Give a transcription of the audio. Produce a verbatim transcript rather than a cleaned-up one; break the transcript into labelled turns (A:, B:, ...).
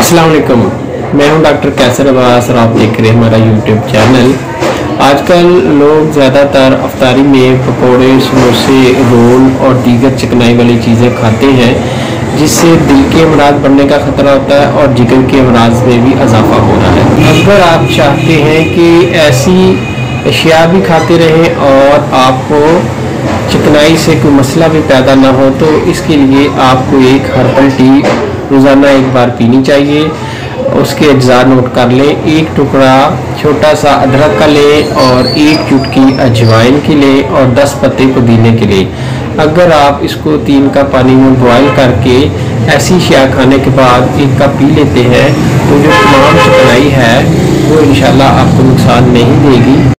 A: अस्सलाम वालेकुम, मैं हूं डॉक्टर कैसर अब्बास और आप देख रहे हैं हमारा यूट्यूब चैनल। आजकल लोग ज़्यादातर अफ्तारी में पकोड़े, समोसे, रोल और दीगर चिकनाई वाली चीज़ें खाते हैं, जिससे दिल के अमराज बढ़ने का ख़तरा होता है और जिगर के अमराज में भी इजाफा हो रहा है। अगर आप चाहते हैं कि ऐसी अशिया भी खाते रहें और आपको चिकनाई से कोई मसला भी पैदा ना हो, तो इसके लिए आपको एक हर्बल टी रोज़ाना एक बार पीनी चाहिए। उसके अज्जा नोट कर लें। एक टुकड़ा छोटा सा अदरक का लें और एक चुटकी अजवाइन की लें और दस पत्ते पुदीने के लें। अगर आप इसको तीन कप पानी में बॉयल करके ऐसी अशिया खाने के बाद एक कप पी लेते हैं, तो जो तमाम चिकनाई है वो इंशाल्लाह आपको नुकसान नहीं देगी।